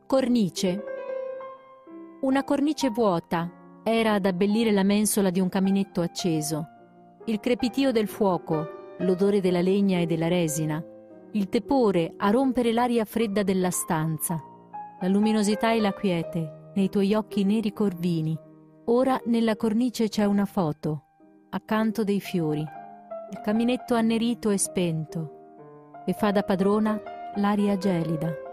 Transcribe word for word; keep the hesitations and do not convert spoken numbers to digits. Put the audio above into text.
Cornice. Una cornice vuota era ad abbellire la mensola di un caminetto acceso. Il crepitio del fuoco, l'odore della legna e della resina, il tepore a rompere l'aria fredda della stanza, la luminosità e la quiete nei tuoi occhi neri corvini. Ora nella cornice c'è una foto, accanto dei fiori, il caminetto annerito e spento, e fa da padrona l'aria gelida.